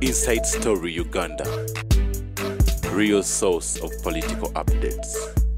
Inside Story Uganda, real source of political updates.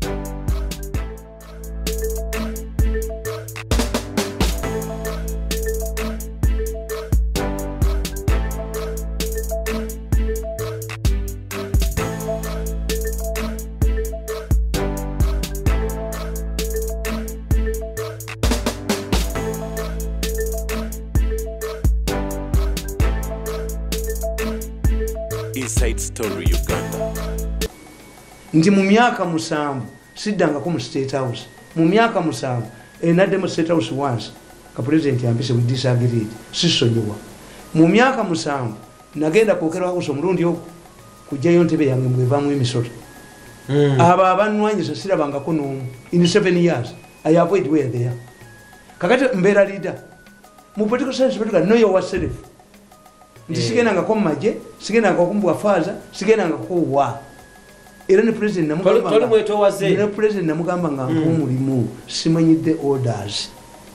Inside Story Uganda. Nti mu myaka 7 siddangako mu State House. Mu myaka 7 enadde mu State House once ka president yambise with disagreed sisonyiwa. Mu myaka 7 nagenda kwokera House omulundi okwo kujjayo ntebe yange mwevamu emisota. Aba abanwanyisa sirabangako n'omu. In 7 years I avoid where they are. Kakati mbera leader mu political science political know yourself. Nti sigenda ngako maje, sigenda ngako kumbwa faza, sigenda ngako wa. Era ne president namugamba. Toli mweto waze. Era president namugamba nga mulimu simanyi the orders.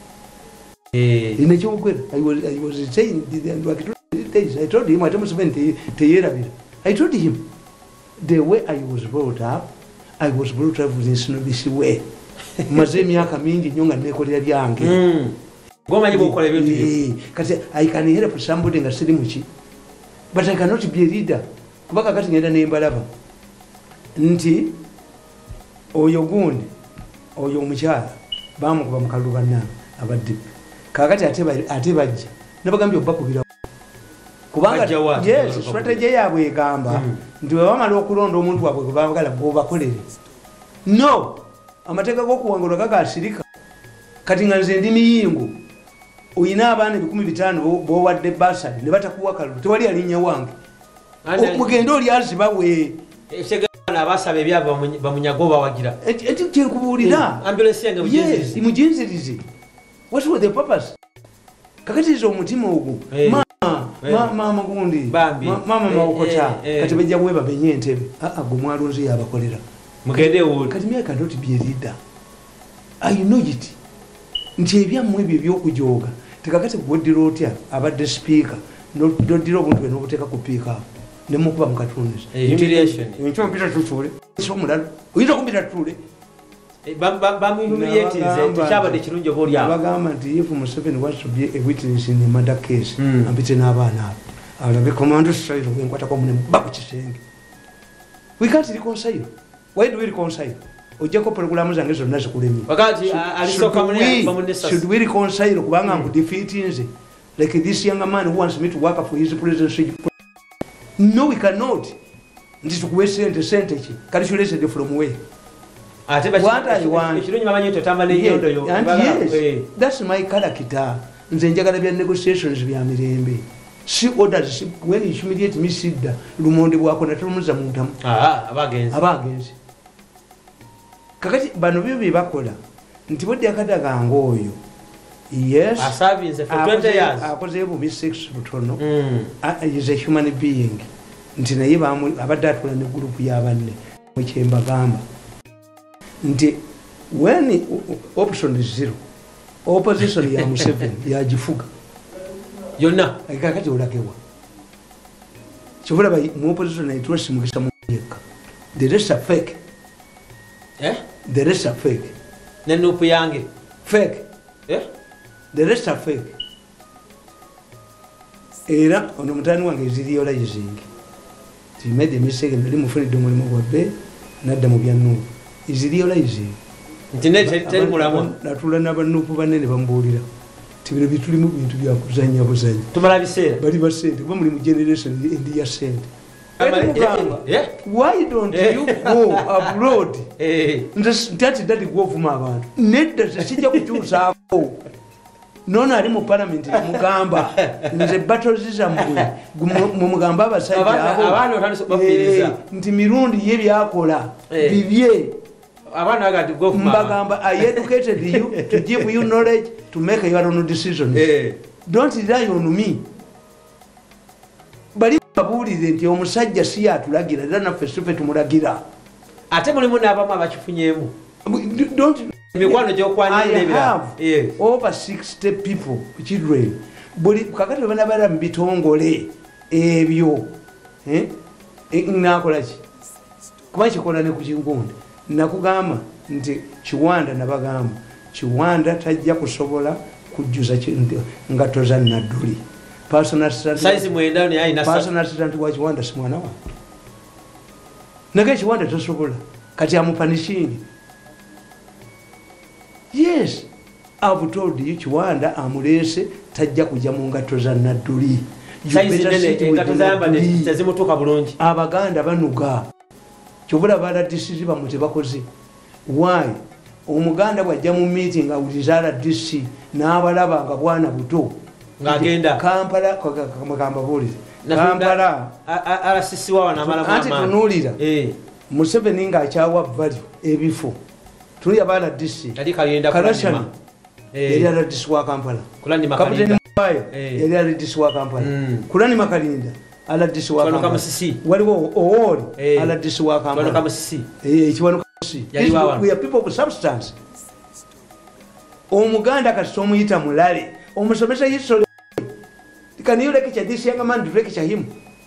Ine chokwera I was saying I told him I told him I told him the way I was brought up this way. Maze myaka mingi nyonga nekolera byange. Goma nyibo ukole bintu. Kati I can help somebody nga siri muchi. But I cannot be a leader. Kubaka kati ngenda nembalaba. Nti oyo gundi oyo omukyala bamukuba mukalubana abadde. Kakati ate bajja. Nabagambye obakubira. Kubanga yes, strategy yabwe egamba nti wamala okulonda omuntu wabwe kubagala bobakolere. No, amateeka g'okuwangula gagasirika. Kati nga nze ndi miyingo. Oyina abaana 15 bowadde basali ne batakuwa kalulu tewali alinya wange mugendo oli azibawe ekigana abasabe byava bamunyagoba wagira eti kyekubulira ambulance yange mujinzirize mujinzirize what was the purpose kakati izo omutima ogwo mama gundi mama mawokota kati bajja bweba benye entebe gumwalunzi yabakolera mugende uli kati myaka not be a leader I know it nti ebyammwe ebyo ebyokujoga tekakati kuweddira otya abadde speaker noddira obuntu bwe n'obuteeka ku piika ne mukuba mu katonda enkyo mpita tutule omulala oyinza okumpita tutule bamuhumiliatinze kirungi oba oli awo bagamba nti if Museveni wants to be a witness in a murder case ampite n'abaana abo alabe commando style bwenkwatako munemu baku kisenge we can't reconcile. Why do we reconcile? Ojeko programu zange zonna zikulemye. Wakati alisoka munene should we reconcile kubanga ngu defeat nze like this young man who wants me to work for his presidency? No, we cannot. Ndi tukuwesente sente ki kali shulese from where? What I want. Kirunyi mamanyi totamale yondo yo. Yes, that's my character. Nze njagala bya negotiations bya mirembe. Si orders when you humiliate me sidda lumonde bwako natumuza muntamu. Abagenzi. Kakati bano bibi bakola nti bodde akadaga ngoyo yes asavinze for 20 years akoze ebu B6 butono is a human being nti naye abadde atula ne group y'abanne mu kyemba gamba nti when option is zero opposition ya Museveni yagifuga yonna kakati olakewa kibula mu opposition aitwa simukisa mu yeka the rest are fake. The rest are fake. Nenupu yange fake. The rest are fake. Era ono mutani wange izirializing. He made a mistake and limu freedom mulimo gwabe nadda mu byanu. Izirializing. Internet tell mulamo natula n'abanupu banene bambulira. Tibiro bitulimu bintu bya kuzanya buzanya. Tumala biseera. Bali basente kuba muri mu generation ndi ya sente. Why don't you go abroad? Ndati gwovuma abantu nedda sijja kukyusaako nono ali mu parliament mugamba nze battles zambwe mugamba abasajja abana otandise kubafiriza nti mirundi ye byakola bibye abana agati gwovuma mbagamba I educated you to give you knowledge to make your own decisions. Don't rely on me. Bali babulire nti omusajja si yatulagira era naffe sife tumulagira ate mulimu n'abamu abakifunyemu don't mikwano gy'okwanira ebirala over 60 people children buli kakati bana bala mbitongole ebyo nakola ki kuba kikola ne ku Kingunde nakugamba nti Kiwanda nabagamba Kiwanda tajja kusobola kujjuza ngato za Nadduli personal assistant wa Kiwanda si mwana wa naga Kiwanda tasobola kati amupanishingi. Yes, I've told you Kiwanda amulese tajja kujja mu ngato za Nadduli. Abaganda banuga kyobula baladisi bamute bakoze. Why? Omuganda bwajja mu meeting awulizala DC n'abalaba nga bwana buto ngagenda Kampala kagamba buli Kampala RCC wa na mala mama tunulira Museveni nga akyawa value ebifo tuya bala DC kali kayenda Kalashani yali ala DC wa Kampala kulani makalinda yali ala DC wa Kampala kulani makalinda ala DC wa Kampala kama sisi waliwo owoli ala DC wa Kampala kama sisi kiwano we are people of substance. Omuganda kati omuyita mulale omusomesa history can you lecture this young man to lecture him?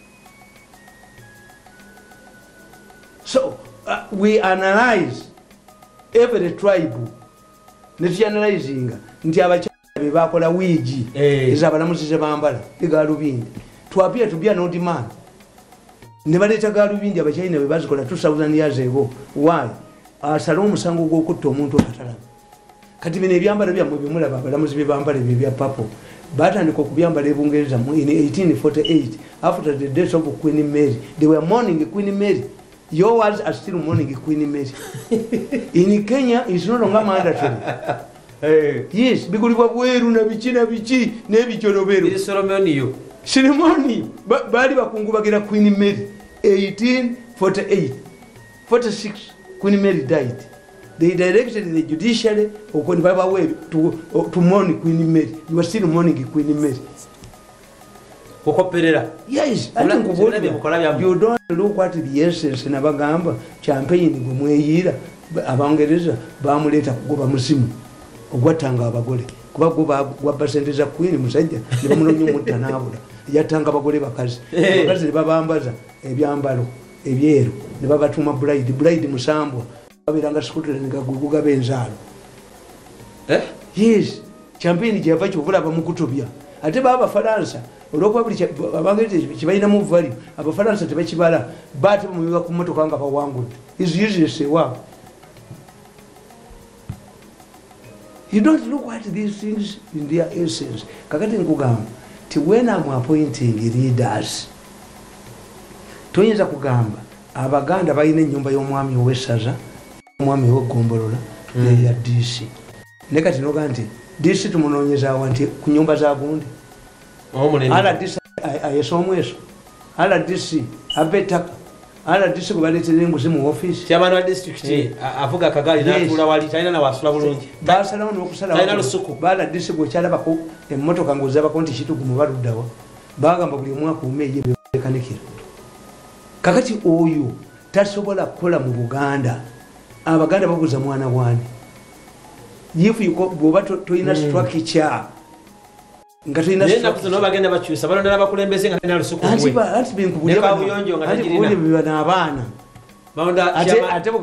So we analyze every tribe netuanalyzinga nti abakyala bakola wigi ezabalamuzi zebambala egalubindi twapia to be an old man nebaleta galubindi abakyalina bebazikola 2000 years ago. Why? Asala omusango gw'okutta omuntu akatalama kati bino ebyambalo byammwe bimulaba abalamuzi bebambala ebyo ebya papo batandika okubyambala ebungereza in 1848 after the death of Queen Mary. They were mourning Queen Mary. Your words are still mourning Queen Mary. In Kenya it's no longer mandatory. Yes, bigulibwa bweru na bichi n'ebijoloberu ceremony bali bakungubagira Queen Mary 1848 46 Queen Mary died. They directed the judiciary to mourn Queen Mary. You are still mourning Queen Mary. Yes, I think you don't look at the essence in Abagamba champagne gumweyira abangereza bamuleta kugoba musimu ogwatanga abagole kuba gwabasendeza Queen musajja nibamunonyo mutanabula yatanga abagole bakazi bakazi babambaza ebyambalo ebyeru nibabatuma bride musambwa babiranga Scotland ngaguga benzalo yes champagne gyava kyovula bamukutobya ate baba Faransa olwokuba buli abangereza kibalina mu value abafaransa tebakibala bate bamubiba ku motoka nga bawangudde is useless wow. You don't look at these things in their essence. Kakati nkugamba ti when I'm appointing leaders toyinza kugamba abaganda balina ennyumba y'omwami ow'essaza omwami w'egombolola neya DC nekati noga nti DC tumunoonyeza awa nti ku nyumba za gundi RDC ayesa omweso RDC abetaka RDC kubaleetera enguzi mu office chairman wa district avuga akagali n'atuula wali talina na wasula bulungi basalawo n'okusalawo talina lusuku RDC bwekyalabako emmotoka ng'ozabako nti kitugumu baluddawa bagamba buli mwaka umeeye bekanikira kakati oyo tasobola kukola mu Buganda abaganda baguza mwana wani bwoba toyina structure nga toyina structure bagenda bakyusa balondera bakulembeze nga talina lusuku biba n'abaana ate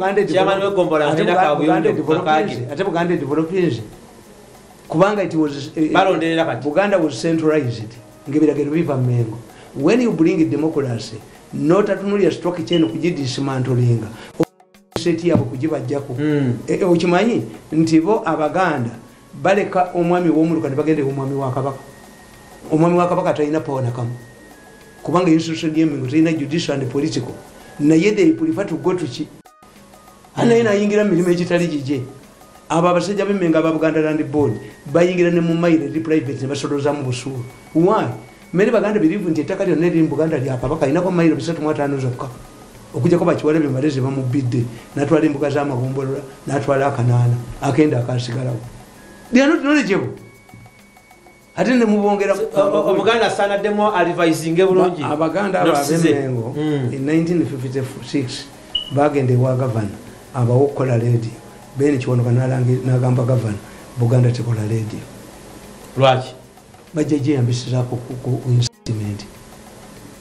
Buganda developing kubanga it was Buganda was centralized ngebiragiro biva Mengo. When you bring democracy not atunulia structure cheno kujidismantling seti yabo kujibajjako okimanyi nti bo abaganda baleka omwami w'omuluka ne bagende omwami wa kabaka talina power nakamu kubanga institution y'emingo talina judicial and political naye they prefer to go to chi anaina yingira milimo ekitali gije aba abasajja b'emenga aba Buganda Land Board bayingira ne mu maire di private ne basoloza mu busulu. Why? Many Baganda believe nti ettaka lyonna eriri mu Buganda lya kabaka inako mailo 3.5 zokka okujjako bakiwale bembaleze bamubidde natwala embuga z'amagombolola natwala akanaana akenda akasigalawo. They are not knowledgeable. Ate ne mubongera Omuganda asaanaddemu advising bulungi abaganda ab'emengo in 1956 bagende wa governor abawo okukola radio bene kiwonoka n'agamba governor Buganda tekola radio lwaki bajeje ambisizaako ku investment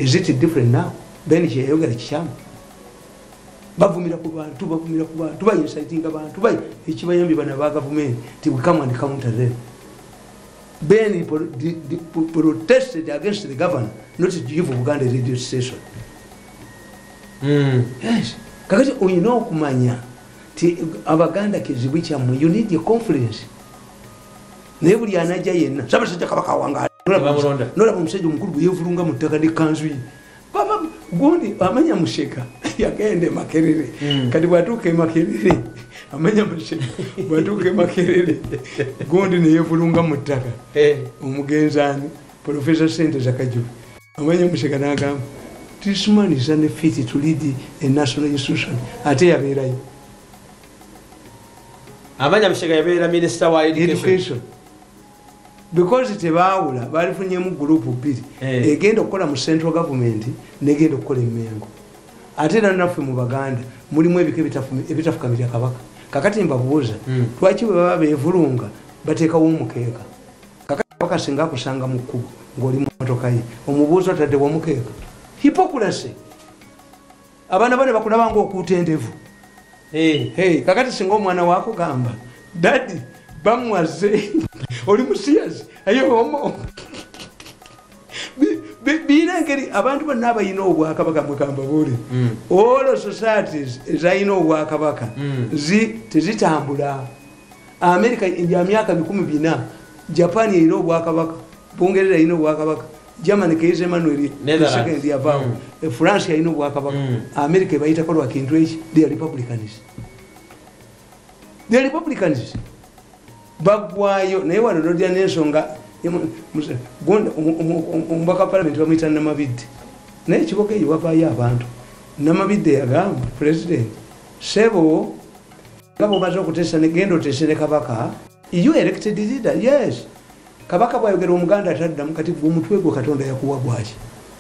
is it different now? Ben kyeyogera kikyamu bavumira ku bantu bayinciting abantu ekibayambi bana ba government to come and counter them. Ben protested against the governor not to give Uganda a radio station. Yes. Kakati oyina okumanya ti abaganda kizibu kyammwe you need your confidence. Naye buli anajja yenna Ssaabasajja Kabaka wange nolaba omusajja omukulu bwe yeevulunga mu ttaka n'ekkanzu ye baba gundi amanya Musheka yagende Makerere kati bwatuuka e Makerere amanya Musheka bwatuuka e Makerere gundi ne yeevulunga mu ttaka omugenzaani Professor Sente Zakajubi amanya Musheka n'agamba this man is unfit to lead a national institution ate yabeerayo amanya Musheka yabeera minister wa education because tebaawula balifunyemu group bbiri egenda okukola mu central government negenda okukola emengo ate era naffe mu Baganda mulimu ebika ebitafukamira Kabaka kakati mbabuuza lwaki bwe baba beevulunga bateekawo omukeeka kakati Kabaka singa akusanga mu kkubo ng'oli mu motoka ye omubuuza otadde womukeeka hypocrisy abaana bane bakulaba ng'okuuta endevu kakati singa omwana waakugamba dadi bamwaze oli musiyazi ayomo biina engeri abantu bonna abayina obwakabaka mugamba buli all societies ezayina obwakabaka tezitambula. America ya myaka 14 Japan yina obwakabaka Bungereza yina obwakabaka Germany kaize Emmanuel second yavao France yina obwakabaka America bayita kolwa kintu echi they are Republicans bagwayo naye wano nodya n'ensonga omubaka parliament bamuyita Namabidde naye ekiboga eyo wavaayo abantu Namabidde yagamba president sebo nga bwomaze okuteesa negenda oteese ne Kabaka you elected leader yes Kabaka bwayogera omuganda ataddamu kati gwe omutwe gwe Katonda yakuwa gwaki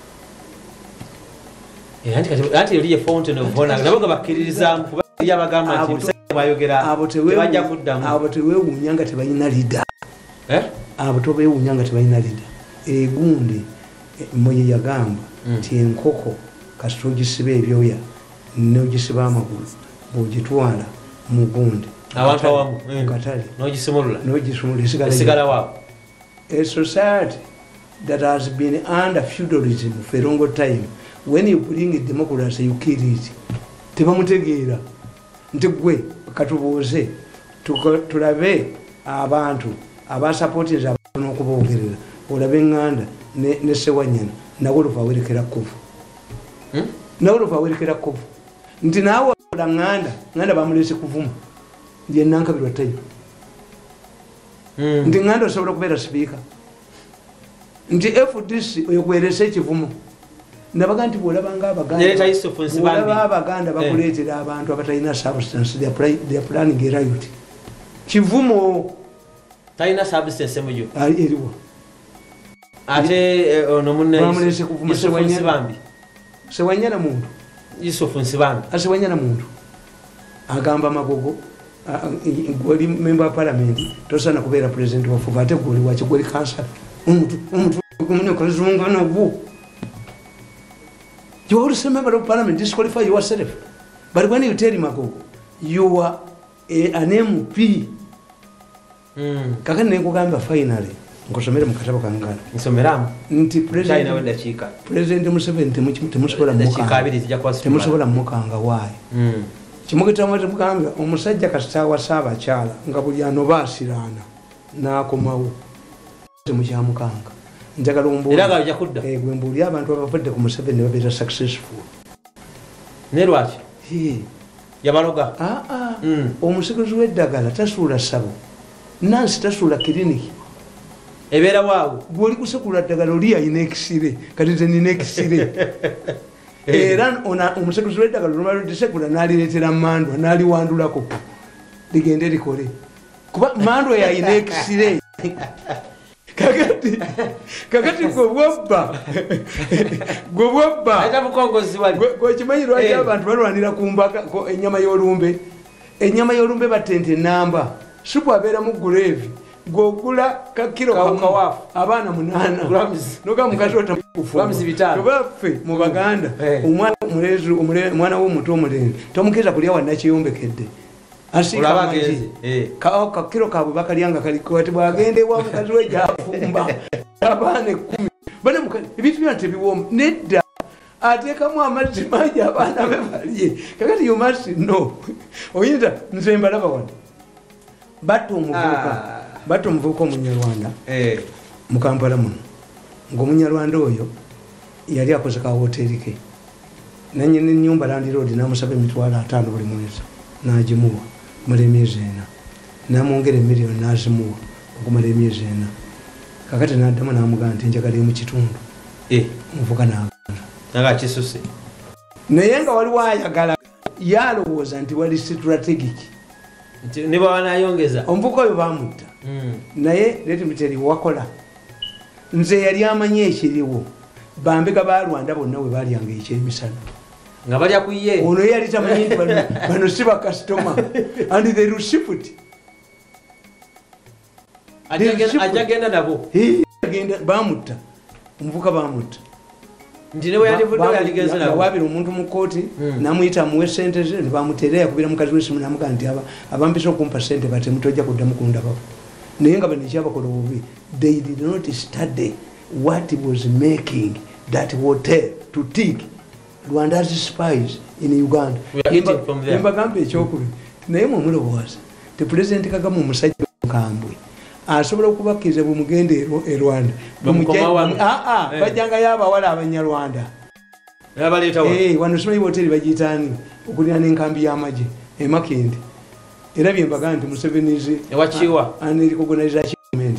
anti yoli ye fountain of honor nabo nga bakkiririzamu kuba yabagamba nti abo teweewuunya nga tebalina leader abo teweewuunya nga tebalina leader egundi Moye yagamba nti enkoko kasita ogisiba ebyoya n'ogisiba amagulu bw'ogitwala mu gundi abantu awamu katale n'ogisimulula esigala waawo. A society that has been under feudalism for a long time, when you bring democracy you kill it. Tebamutegeera nti gwe katubuuze tulabe abantu abasupporters abantu n'okuboogerera olabe eŋŋanda ne Ssewanyana nawe luva awerekera kkuvu nti naawe ola ŋŋanda bamulese kuvuma ye Nankabirwa tayo nti ŋŋanda osobola okubeera sipiika nti FDC oyokweresa ekivumo nabaga nti bwolabanga Abaganda bakuleetera abantu abatalina substance they are planning a riot kivumo talina substance emuyo eriwo ate ono munne Ssewanyana muntu Yusufu Nsibambi Ssewanyana muntu agamba Magogo gwoli member of parliament tosana kubeera president wafuga ate gwoli waki gwoli kansala omuntu kazunga nagwo. You always member of parliament disqualify yourself. But when you tell Magogo you are an MP kakati nekugamba finally nkosomere mukatabo kangana nsomeramu nti president Museveni temusobola mukanga waayo kimugitamu temugamba omusajja kasita wasaba kyala nga buli anoba asiraana n'akomawo temukyamukanga njagala gwe mbuulira abantu abavudde ku Museveni ne babeera successful ne lwaki yabaloga omusigozi w'eddagala tasuula ssabo nansi tasuula kiriniki ebeera waawo gwoli kusekula ddagala oli ayina ekisire kati tenina ekisire era omuseguzi w'eddagala olumala disekula n'alireetera Mandwa n'aliwandulako ligende likole kuba Mandwa yayina ekisire kakati gwekimanyi lwaki abantu balwanira ku mbaka ennyama y'olumbe batente namba supu abeera mu guleevi gogula kakiro kawafu abana 8 noga mukazi otaffe mu Baganda omwana omulezi omwana w'omuto omulenzi tomukeza kulya wana kiyombekedde asika kakiro kabwe bakalyanga kalikoti bwagende wa mukazi we jafumba abana 10 bane mukazi ebintu byante biwoma nedda atekamu amazzi mangi abaana be balye kakati you must know oyinza nze mbalaba wano batta omuvubuka omunyarwanda mu Kampala muno ng'omunyarwanda oyo yali akoze ka hoteri ke nanyene ennyumba Land Road namusaba $50,000 buli mwezi nagimuwa mala emyezi 4 namwongera $1 million nazimuwa okumala emyezi 4 kakati naddamu namugamba nti njagala mu kitundu omuvubuka naga kisuse naye nga waliwo ayagala yalowooza nti wali strategic ne bawanayongeza omuvubuka oyo bamutta naye letimuteri wakola nze yali amanye ekiriwo bambega balwanda bonna we balyanga ekyemisana nga balya kuye ono yali tamanyi nti bano si bakasitoma and the receipt ajagenda nabo bamutta omuvubuka bamutta nti newe yaligeze nabo wabira omuntu mu kooti namuyita muwe sente ze nebamuteera yakubira mukazi wesimu namuga nti abampisa okumpa sente bate mutojja kuddamu kundabako naye nga bano ekyabakola obubi they did not study what was making that hotel to tick Rwanda's spies in Uganda. Mbagamba ekyokubiri naye mumulowooza te President Kagame omusajja omukambwe asobola okubakkiriza bwemugenda e Rwanda bajjanga y'abawala abanyarwanda wano simanyi hoteri bagiyitaani okulira n'enkambi y'amagye emakindi era byembaga nti Musevenizi recognize achievement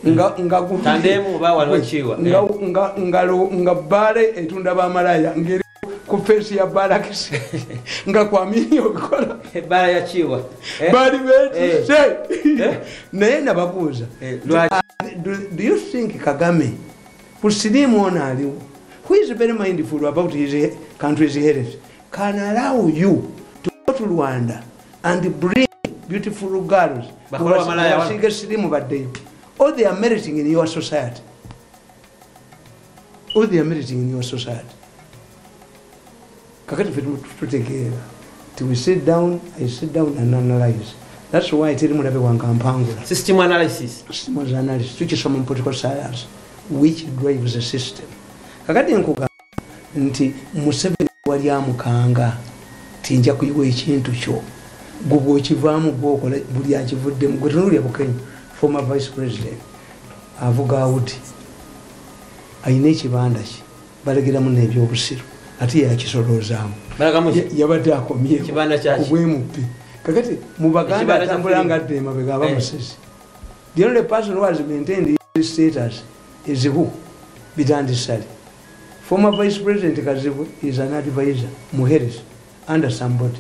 nga baale etunda bamalaya ngeri ku fesi ya balakisi nga kwamini obikola bala yachiwa bali betise naye nababuuza do you think Kagame kusirimu ona aliwo who is very mindful about his country's heritage can allow you to go to Rwanda and bring beautiful girls sirimu baddeyo or they are meriting in your society kakati tutegeera till we sit down and analyze. That's why I tell you mulabe wankampangula system analysis tukisoma mu political science which drives the system. Kakati nkuga nti Museveni wali amukanga tinja kuyiwa ekintu kyo gubwo kivaamu gwokola buli akivuddemu gwe tunulya Bukenya former vice president avuga uti ayina ekibanda ki balegeramu n'ebyobusiru ati yakisolozaamu yabadde akomye kubwemupi kakati mu Baganda atambulanga adde emabega abamusezi the only person who has maintained his status is who Bitandi Sali. Former vice president Kazibwe is an advisor Muheres under somebody.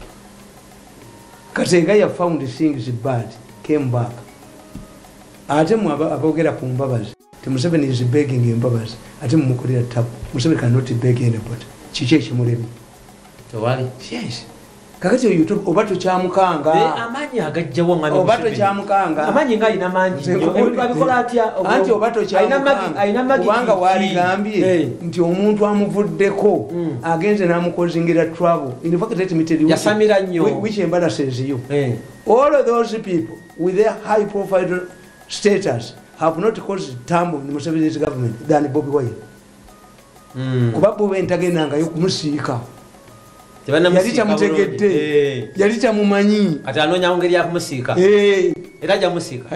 Kategaya found things bad, came back. Atemu abogera ku mbabazi. Museveni is begging mbabazi. Atemu mukolera tapu. Museveni cannot beg anybody. Chiche chimulemi. Towali? Yes. Kakati YouTube obato kyamukanga. Amanyi agajjawo ngani. Obato kyamukanga. Amanyi ngali na manji. Abikola atya. Anti obato kyamukanga. Aina magi. Kubanga wali gambye nti omuntu amuvuddeko agenze namukozingira trouble. In fact let me tell you. Yasamira nnyo. Which embarrasses you. All of those people with their high profile status have not caused tumble in the Museveni's government than Bobby Wine. Kuba Bobby entagenanga yokumusiika. Yali tamutegedde yali tamumanyi ati anonya ngeri ya kumusika era ajja musika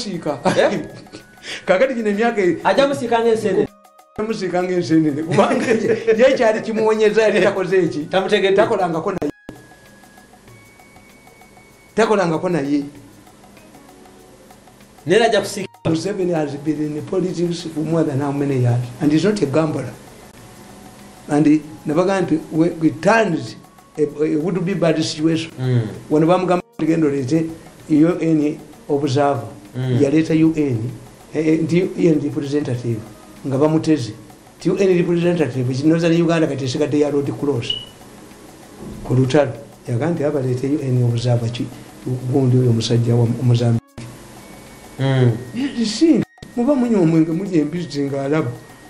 kakati kino emyaka ajja musika ng'ensene musika ng'ensene kubanga ye kyali kimuwonyeza yali takoze eki tamutegedde takolangako naye nera ajja kusika. Museveni has been in politics for more than how many years and he's not a gambler and nabaga nti we turns it would be a bad situation when bamugamba tugendo lete UN observer yaleta UN nti representative nga bamuteze ti UN representative kinoza ne Uganda kati sigadde ya road cross ku lutalo yaganti abalete UN observer ki gundi oyo musajja wa Mozambique muba munywa omwenge mulya embizzi ng'alaba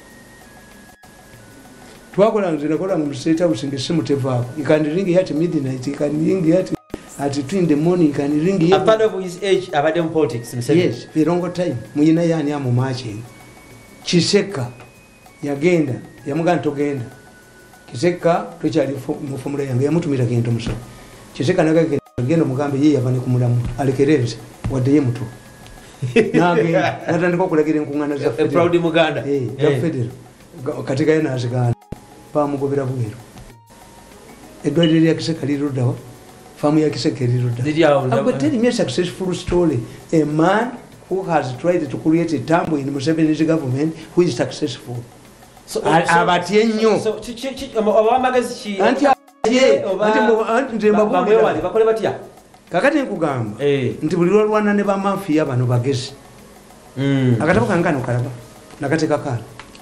twakola nze nakola mu State House ng'essimu tevaako. You can ring it at midnight, you can ring it at 2 in the morning, you can ring it. A part of his age abadde mu politics himself. Yes, virongo time. Muyina yani amu machi. Kiseka yagenda, yamugana togenda. Kiseka tokyali mu formula yange yamutumira kintu muso. Kiseka nagagenda mugambe ye yavane kumulamu alekereze wadde ye muto. Nagenda natandika okulagira enkungana za Federal. Proud Muganda. Za Federal. Katika yena azigana. Pamugobera bwero. Edwaliro lya Kiseka lirudawa. Famu ya Kiseka lirudawa. I'm going to tell you a successful story. A man who has tried to create a tambo in Museveni's government who is successful. So abatie nnyo. So abamagazi ki anti bamwewali bakole batya. Kakati nkugamba nti buli lwana ne ba mafia bano bagezi. Akatabo kankano kalaba nakateka kala.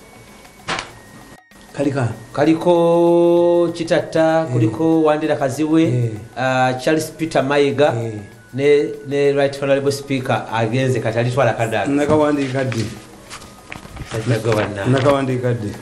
Kaliko Chitata, kuliko Wandera Kaziwe, Charles Peter Mayiga, ne Right Honorable Speaker agenze katali twala kadaga. Nakawandika ddi. Nakawandika ddi.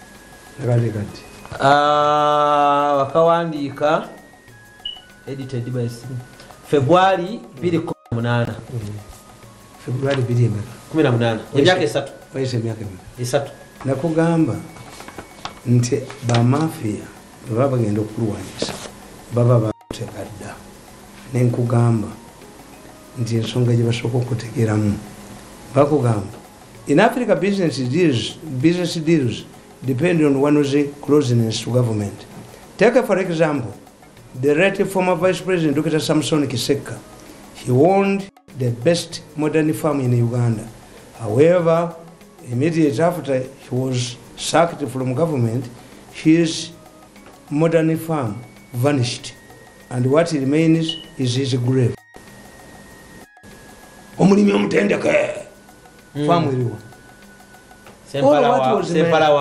Wakawandika edited by February 2018. February 2018. Emyaka 3. Wayise emyaka 3. Nakugamba nti ba mafia baba bagenda okulwanyisa baba bategadda nenkugamba nti ensonga gye basooka okutegeeramu bakugamba in Africa business deals depend on one's closeness to government. Take for example the late former Vice President Dr. Samson Kiseka. He owned the best modern farm in Uganda. However, immediately after he was sacked from government, his modern farm vanished, and what remains is his grave. Omulimi omutendeke farm iliwo. Because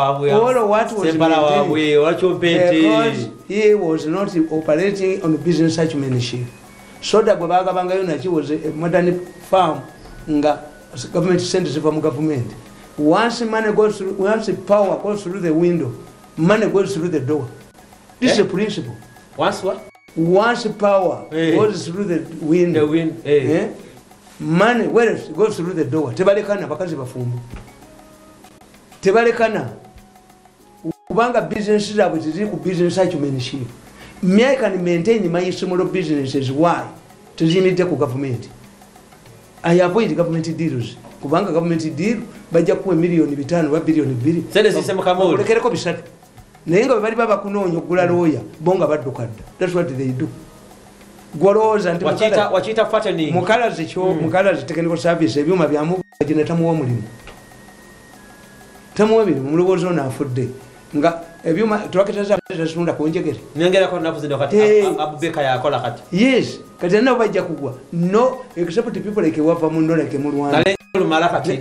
he was not operating on business acumenship. So that was a modern farm nga government sends from government. Once money goes through, once power goes through the window, money goes through the door. This is a principle. Once what? Once power goes through the window, money goes through the door. Tebalekana bakazi bafumbu. Tebalekana. Kubanga business zaabwe ziri ku business acumenship. Me can maintain my small businesses. Why? To limit ku government. I avoid government deals. Kubanga government deal bajja kuwa milioni 5 wa bilioni 2. Sende sisema kama ole. Lekereko bisatu. Nenga bali baba kunonyo okugula lawyer bonga baddukadda. That's what they do. Gwaloza nti wachita fattening. Mukala zicho, mukala technical service ebyuma byamu bagina tamuwa mulimu. Tamuwa mulimu mulobozo na afudde. Nga ebyuma twaketa za sunda konjegere. Nengera ko nafuze ndokati abubeka yakola kati. Yes, kati nabo bajja kugwa. No, except people like wava mundo like mulwana. Very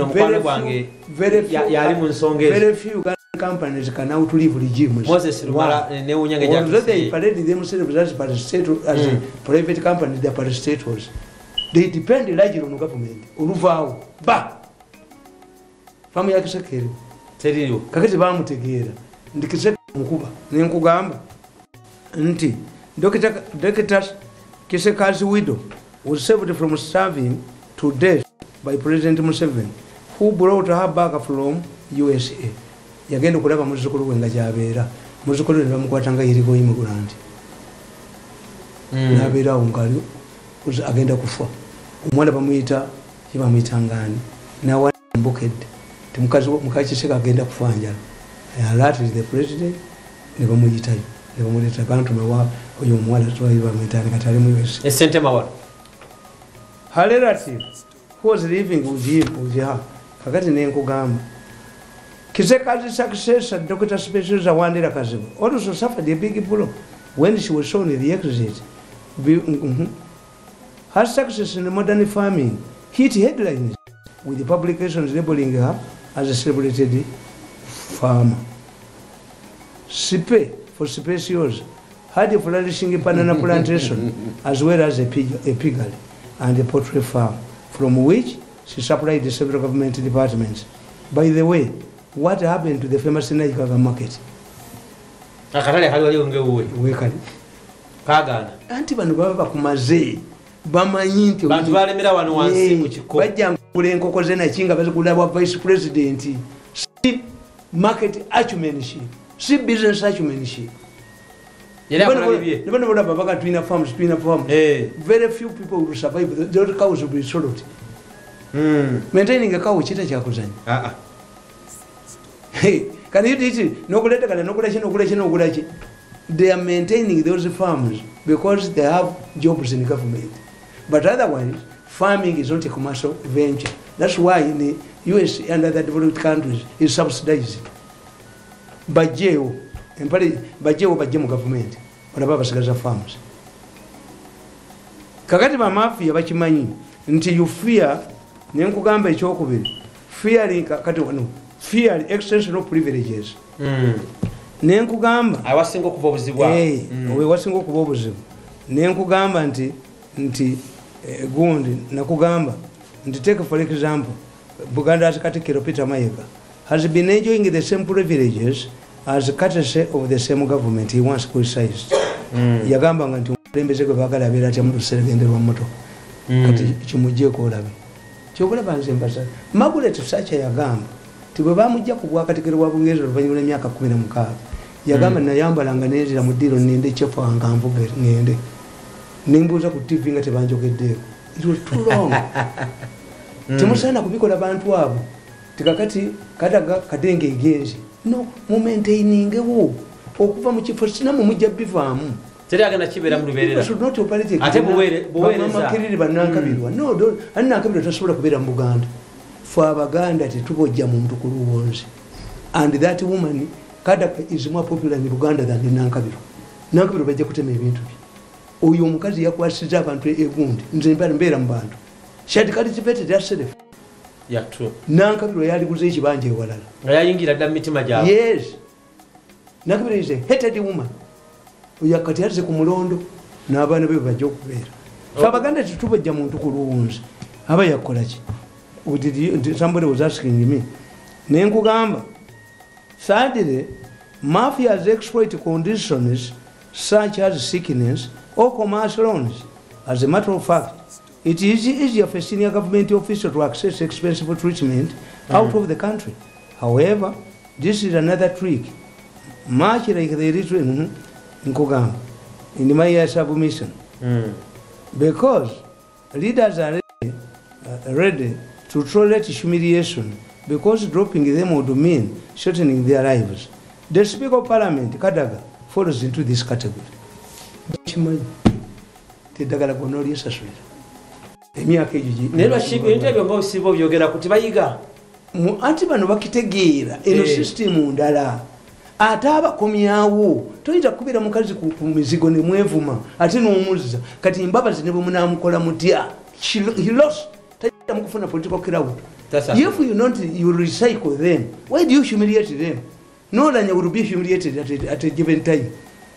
few companies can now to leave regimes. Although they parade themselves as private companies, they are parastatals. They depend largely on government. Uruvao, ba. Famu ya Kisekere. Teriyo. Kakati ba mutegeera. Ndikiseka mukuba. Nenkugamba. Nti. Dr. Kiseka's widow was saved from starving to death by President Museveni, who brought her back from USA. Yagenda kulaba muzukulu wenga jabeera. Muzukulu ne bamukwatanga yiriko immigrant. Nabeera ongali agenda kufa. Omwana bamuyita ngani. Nawa mbokedde. Mukazi Kiseka agenda kufa njala. Alerted the president ne bamuyitayo. Ne bamuleta bantu mewa oyo omwana twali bamuyitani katali mu USA. Esente mawala. Her relative who was living with her. Kakati nenkugamba. Kiseka's successor, Dr. Specials Wandera Kaziwe, also suffered a big blow when she was shown the exit. Her success in modern farming hit headlines with the publications labeling her as a celebrated farmer. Sipe for Specials had a flourishing banana plantation as well as a piggery and a poultry farm, from which she supplied the several government departments. By the way, what happened to the famous Naikaga market? Akatale kali wali ngewuwe. Wekali. Kagana. Anti bano baba kumaze. Bamanyi nti bantu balemera wano wansi mu kiko. Bajja ngule enkoko zena kinga bazikula bwa vice president. Si market acumenship. Si business acumenship. Never baba twina farms. Very few people will survive. The cows will be sold. Maintaining a cow chita chakuzanya. Hey, can you teach it? No collection. They are maintaining those farms because they have jobs in the government. But otherwise, farming is not a commercial venture. That's why in the US and other developed countries is subsidized. Bajeo, and Bajemo government, whatever Sagaza farms. Kakati mafia bachimanyi, until you fear, Nenkugamba Chokobin, fearing Kakatuano, fear extension of privileges. Nenkugamba I was single kubobuziwa. We was single kubobuziwa. Nenkugamba nti gundi nakugamba nti take for example Buganda as Katikiro Peter Mayiga has been enjoying the same privileges as courtesy of the same government he once criticized. Yagamba nti mbeze ko bagala bera tya mu serengende lwa moto. Kati kimujje ko olabe. Kyokola banze mbasa. Magulet Sacha yagamba tibwe bamujja ku bwa Katikiro wa Bungereza oluvanyuma emyaka 16. Yagamba nayambalanga nezira mu diro nende chefu anga mvuge ngende. Nimbuza ku TV nga tebanjogeddeko. It was too long. Temusana kubikola bantu abo. Tikakati kadaga kadenge igenzi. No, mu maintaining wo. Okuva mu kifo sinamu mujja bivaamu. Tere agenda kibera mu luberera. Should not operate. Ate buwereza. Mama kiriri banankabirwa. No, don't. Anankabirwa tasobola kubera mu Buganda. For Abaganda tetubojja mu mtu kuluwonzi. And that woman Kadaka is more popular in Uganda than in Nankabirwa. Nankabirwa bajja kutema ebintu bye. Oyo omukazi yakwasiza abantu egundi nze mbera mu bantu. She had cultivated herself. Yeah, true. Nankabirwa yali guze ekibanja ewalala. Nga yayingira dda mitima gyabwe. Yes. Nankabirwa is a hated woman. Oyo kati yalize ku mulondo n'abaana be bajja okubeera. Fe Abaganda tetubojja muntu ku luwunzi. Aba yakola ki? Somebody was asking me. Nenkugamba. Sadly, mafias exploit conditions such as sickness or commercial loans. As a matter of fact, it is easier for a senior government official to access expensive treatment out of the country. However, this is another trick, much like the Eritrean Nkugamba in my submission. Because leaders are ready to tolerate humiliation because dropping them would mean shortening their lives. The Speaker of Parliament, Kadaga, falls into this category. Anti bano bakitegeera eno system ndala ate abakomyawo toyinza kubeera mukazi ku mizigo ne mwevuma ate n'omuzza kati mbabazi ne bwe munaamukola mutya he lost tajja mukufuna political crowd. If you recycle them, why do you humiliate them? No one will be humiliated at a given time.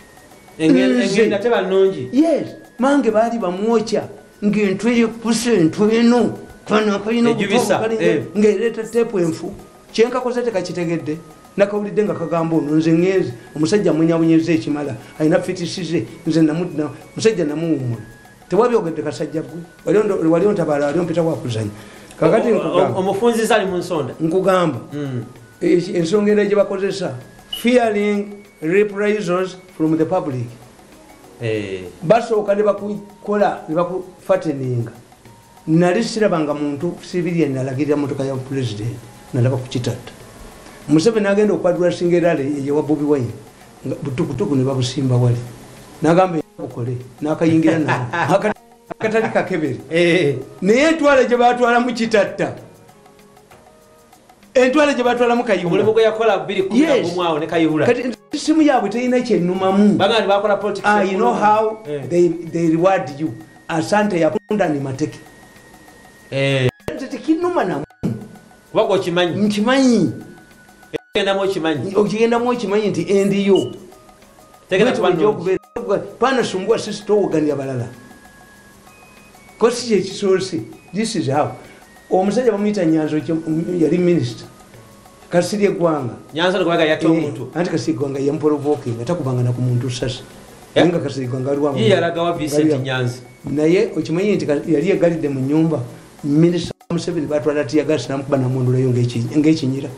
Yes, mange bali bamwocha ngentwe kusentwe eno kana kayino ngereta tepu enfu kyenka kozete kakitegedde nakawulidde nga kagamba ono nze ngeze omusajja munyabunyeze ekimala ayina fitisize nze namudna musajja namuwumula tewabyogedde kasajja gwe wali ontabala wali ompita wakuzanya kakati omufunzi zali mu nsonda nkugamba ensonga era gye bakozesa fearing reprisals from the public. Basooka ne bakukola ne bakufateninga nali sirabanga muntu civilian alagirira motoka ya president nalaba kukitatta Museveni agenda okwadula singerale yewa Bobi Wine butukutuku ne babusimba wali nagambe okole nakayingira na akatali kakebere naye entwale gye batwala mu kitatta entwale gye batwala mu kayihura mulimu gwe yakola 2010 mwawo ne kayihura kati simu yaabwe teyina kyenumamu bagandi bakola politics. You know how they reward you asante yapunda ni mateke kinuma na wako okimanyi nkimanyi okigenda mu okimanyi nti endiyo tegera tubanyo pana sumbua sisi towoganya balala kosi kye kisoose. This is how omusajja bamuyita Nyanzo yali minister Kasirye Gwanga Nyanzo kwaga yato omuntu anti Kasirye Gwanga yamporovoking atakubanga na ku muntu sasa nga Kasirye Gwanga alwa yeye alagawa Vincent Nyanzi naye okimanyi nti yali egalide mu nyumba minister Museveni batwala tia gas namukuba namundula yo ng'ekinyira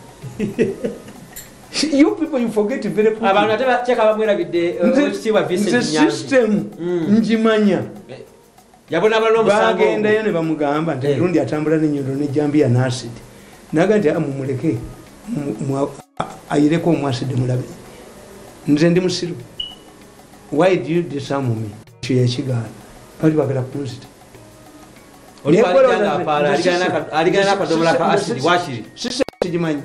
you people you forget very quickly abantu ataba cheka bamwera bidde ekitiibwa Vincent Nyanzi system njimanya yabona abalo musango bagenda yo ne bamugamba nti rundi atambula n'enyondo ne jambia na acid naga nti amumuleke ayireko mu acid mulabe nze ndi musiru why do you disarm me chiya chigana bali bagala kunzita aligana kadomola ka acid washiri sisi jimanyi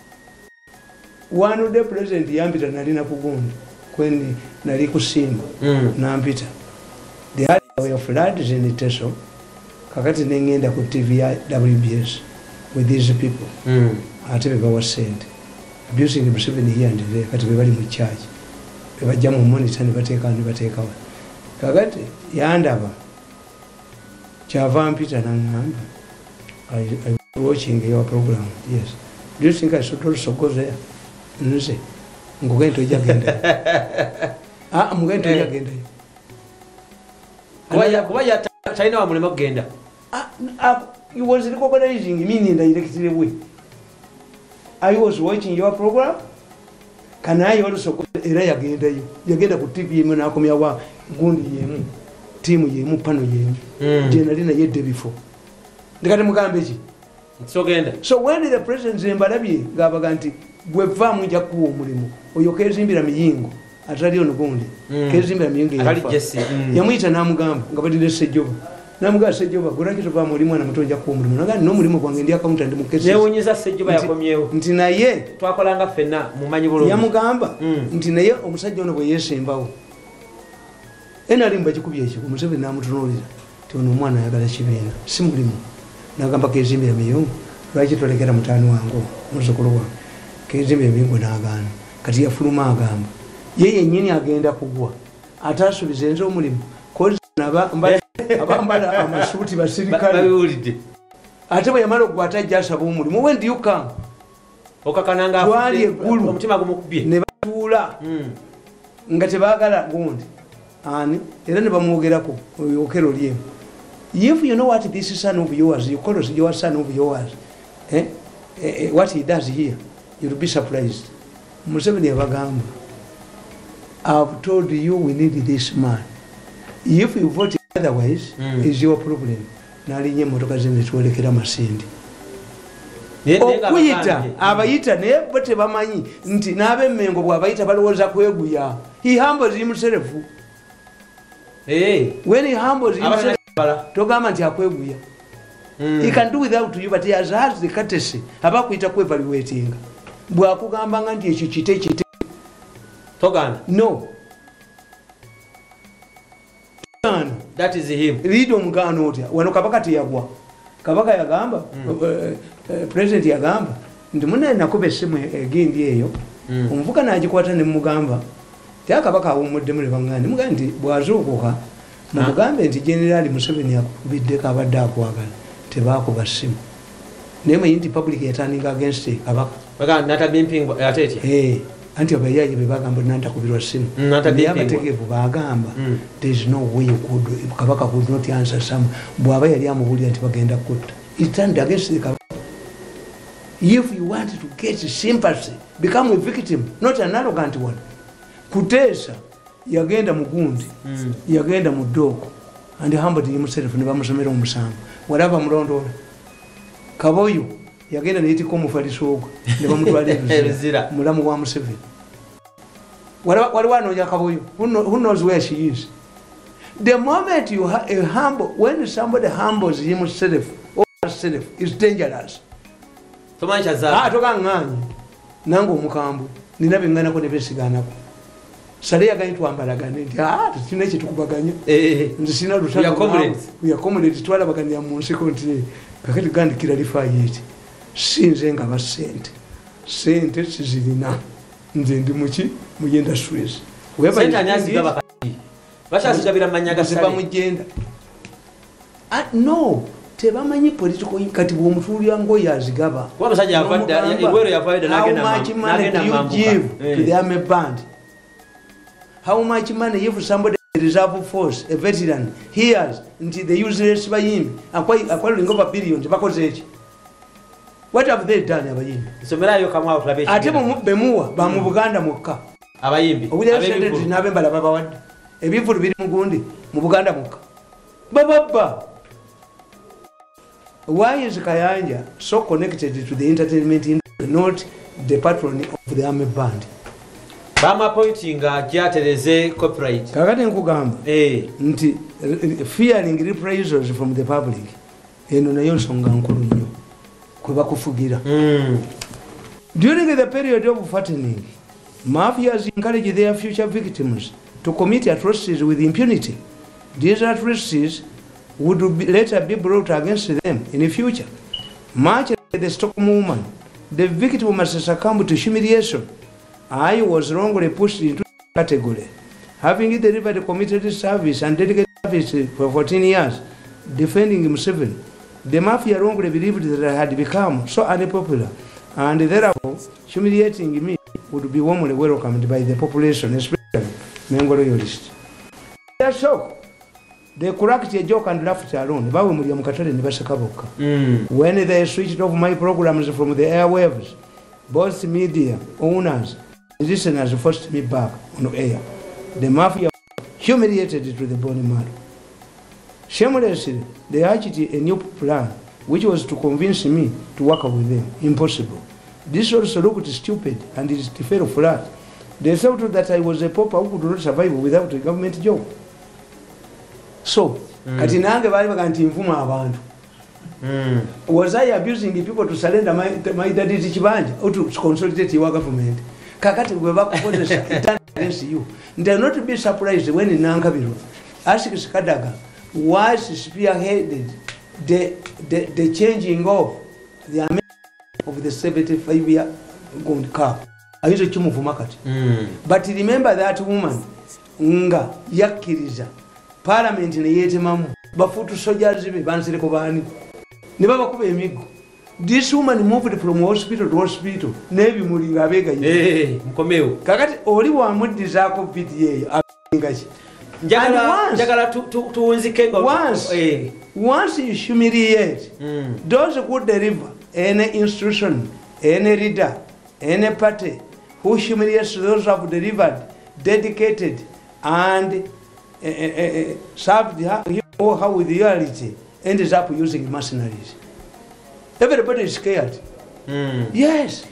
one day president yambita nalina kugundi kwendi nali kusimba nampita the area of floods in Teso kakati nengenda ku TV ya WBS with these people ate bebawa sente abusing Museveni here and there kati bebali mu charge bebajja mu monitor ne bateekawo kakati yandaba Chavan Peter Nangamba. I watching your program. Yes. Do you think I should also go there? No, say. I'm going to Jagenda. I'm going to Jagenda. Why China wa mulema kugenda? You was recognizing me in the directly way. I was watching your program. Can I also go there agenda you? Jagenda ku TV mu nakomya wa gundi yemu. Timu yemu pano yemu generally na yedde before ndikati mugambe ki sogenda so when the president Zimbabwe gabaga nti gweva mujja kuwa omulimu oyo kezimbira miyingo atali ono gundi kezimbira miyingo atali Jesse yamuyita namugamba nga badire Sejjoba namugamba Sejjoba goraki tova mulimu na mutonja kuwa omulimu naga no mulimu gwange ndi accountant mu kesi newunyiza Sejjoba yakomyewo nti naye twakolanga fenna mumanyi bulungi yamugamba nti naye omusajja ono bwe yesembawo enalimba kikubye ekyo Museveni namutunulira ti ono omwana ayagala kibiina si mulimu nagamba kezimbira miyungu lwaki tolekera mutaani wange muzukulu wange kezimbira miyungu n'agaana kati yafuluma agamba ye yennyini agenda kugwa ate asuubiza enze omulimu abambala amasuuti basirikale ate bwe yamala okugwa ate ajja asaba omulimu when do you come okakananga eggulu omutima gumukubye ne batuula nga tebaagala gundi ani era ne bamwogerako okero lyemu if you know what this son of yours you call your son of yours what he does here you'll be surprised Museveni yabagamba I've told you we need this man if you vote otherwise is your problem nalinye motoka zene tuolekera masindi okuyita abayita naye bo tebamanyi nti n'abemmengo bw'abayita balowooza kweguya he humbles himself. When he humbles himself, togama nti akweguya. He can do without you, but he has the courtesy abakuita kwevaluatinga bwakugamba nga nti ekyo kite togana no that is him lido mugano otya wano kabaka teyagwa kabaka yagamba president yagamba ndi munene nakuba essimu egindi eyo omuvuka nagikwata ne mugamba kabaka awumudde mule bangani mugamba nti bwazuukuka mugambe nti General Museveni yakubiddeko abadde akwagala tebakuba ssimu naye manyi nti public yatandika against kabaka anti abayayi bebagamba nantakubirwa ssimu naye abategeevu bagamba there is no way you could kabaka could not answer some bw'aba yali amubulira nti bagenda kutta it turned against the kabaka. If you want to get sympathy become a victim, not an arrogant one. Kutesa yagenda mugundi yagenda mudoko and humbled himself ne bamusomera omusango walaba mulondola Kaboyo yagenda neyitiko mufalisogo ne bamutwala ebizira mulamu wa Museveni waliwo anoonya Kaboyo who knows where she is. The moment you humble, when somebody humbles himself or herself, is dangerous. Tokanganyi nango omukambwe nina byenganako ne besiganako sale yaganye twambalagane nti tukina ekyetukubaganya nti sina lutayakomuleti twalabaganira mu nsiko nti kakati gandikira lifayeti sinze nga basente sente sizirina nze ndi muki mugenda Suez bashazigabira manyaga bamugenda no tebamanyi political kati bw'omutuulira ngoyo azigaba. How much money do you give to the army band? How much money if somebody reserve force, a veteran, hears until they useless bayimbi acquiring over billions bakoze eki? What have they done abayimbi? Somerayo kama ulabe. Ate bemuwa ba mu Buganda mukka. Abayimbi. Abayimbi nabembala babawadde. Ebivulu biri mu gundi mu Buganda mukka. Bababa. Why is Kayanja so connected to the entertainment industry, not the patron of the army band? Bama pointing jatereze copyright. Kakati nkugamba. Nti fearing reprisals from the public. Eno nayo nsonga nkulu nnyo. Kwe bakufugira. During the period of fattening, mafias encourage their future victims to commit atrocities with impunity. These atrocities would later be brought against them in the future. Much like the Stockholm woman, the victim must succumb to humiliation. I was wrongly pushed into the category. Having delivered committed service and dedicated service for 14 years, defending himself, the mafia wrongly believed that I had become so unpopular, and therefore humiliating me would be warmly welcomed by the population, especially Mengo loyalists. They are shocked. They cracked a joke and laughed alone. When they switched off my programs from the airwaves, both media owners and listeners forced me back on air. The mafia humiliated to the bone marrow. Shamelessly, they hatched a new plan, which was to convince me to work with them. Impossible. This also looked stupid and it fell flat. They thought that I was a pauper who could not survive without a government job. So, kati nange bali bakanti nfuma abantu. Was I abusing the people to surrender my identity kibanja or to consolidate your government? Kakati we bakukozesa it against you. They not be surprised when in Nankabiro Asik Kadaga was spearheaded the changing of the amendment of the 75-year Gold Cup. I used to move market. But remember that woman nga yakiriza Parliament ne yetemamu bafutu soldiers be bansire ko bani ne baba kuba emigo. This woman moved from hospital to hospital nebi mulinga abega mkomeo kakati oli wa mudizaako PTA abingachi njagala tuwunzike ngo once you humiliate those who deliver any institution, any leader, any party who humiliates those who have delivered, dedicated and served him or her with reality, ends up using mercenaries. Everybody is scared. Yes.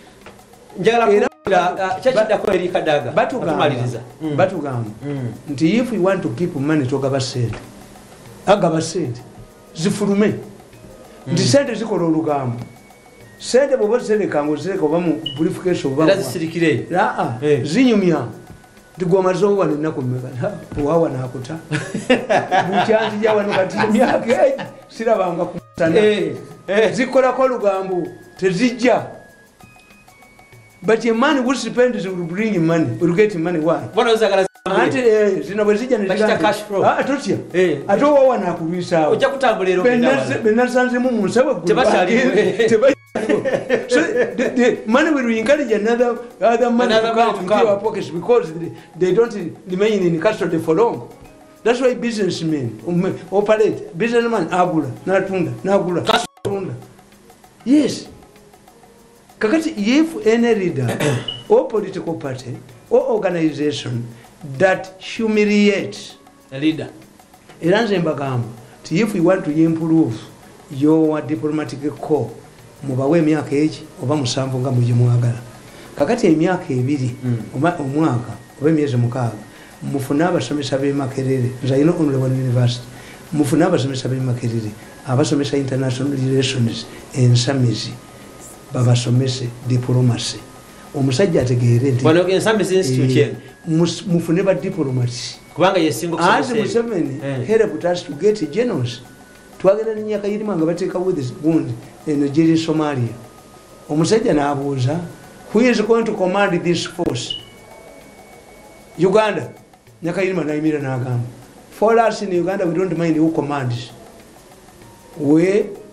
Batugamba nti if we want to keep money togaba sente agaba sente zifulume nti sente zikola olugambo sente bwoba zisereka ngozireka oba mu purification oba zisirikire zinyumya nti gwamaliza owana ennaku mmeka owawa nakuta bukyanzi jawano kati emyaka egi sirabanga kumusana zikolako olugambo tezijja. But your money will spend will bring you money. Will get money. Why? What was that? Cash flow. I told you. I don't want to be out. So the money will encourage another money to come into our pockets because they don't remain in custody for long. That's why businessmen operate. Businessman agula, nagula. Yes. Kakati if any leader or political party or organization that humiliates a leader, if we want to improve your diplomatic corps, mubawe emyaka eki oba musanvu nga mujimwagala. Kakati emyaka ebiri omwaka oba emyezi mukaaga mufune abasomesa b'e Makerere, nzayina Only University, mufune abasomesa b'e Makerere abasomesa international relations ensamizi babasomese diplomacy. Omusajja ategeere nti bano ensamizi institute mufune ba diplomats kubanga yesingo kusomesa Museveni helped us to get generals twagenda n'emyaka yirima nga bateeka with gundi in Nigeria, Somalia. Omusajja n'abuuza who is going to command this force? Uganda. Nyakayirima n'ayimira n'agamba for us in Uganda we don't mind who commands. We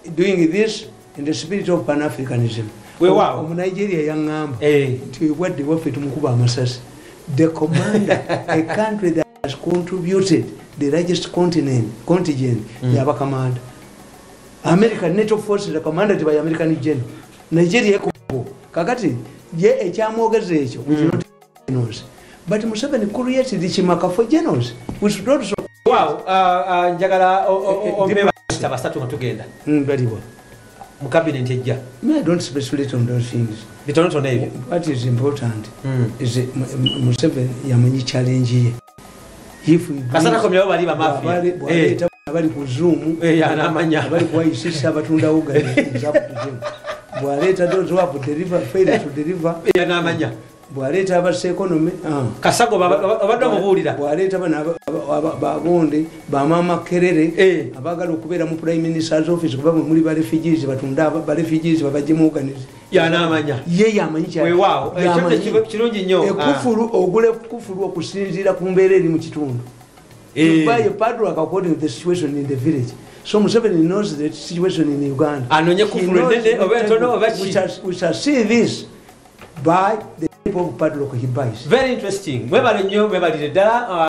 doing this in the spirit of Pan-Africanism. Wow. Nigeria yangamba nti wadde waffe tumukuba amasasi. The commander, a country that has contributed the largest contingent yaba commander. American NATO forces the commander by American general. Nigeria ekubo. Kakati ye ekyamwogeza ekyo which not knows. But Museveni created the Chimaka for generals. We should also wow, njagala omeba basatu nga tugenda. Very well. Mu cabinet ejja. I don't speculate on those things. Bitono ebyo. What is important is Museveni yamanyi challenge ye. If we kasana komyawo bali ba mafia. Bali ku Zoom. Anamanya. Bali ku ICC abatunda ugali. Bwaleta those who have deliver fail to deliver. Anamanya. Bwaleta abase economy kasago abadde mubulira bwaleta bana bagonde bamama kerere abagala okubeera mu prime minister's office kuba muri ba refugees batunda ba refugees babaje mu organize yanamanya ye yamanyi kya weewaawo ekyo kirungi nnyo ekufuru ogule kufuru okusinzira ku mbeera eri mu kitundu buy a padlock according to the situation in the village. So Museveni knows the situation in Uganda. Anonye kufuru ndende obetono obachi. We shall see this by the of padlock he buys. Very interesting. Mwebale nnyo mwebalire ddala.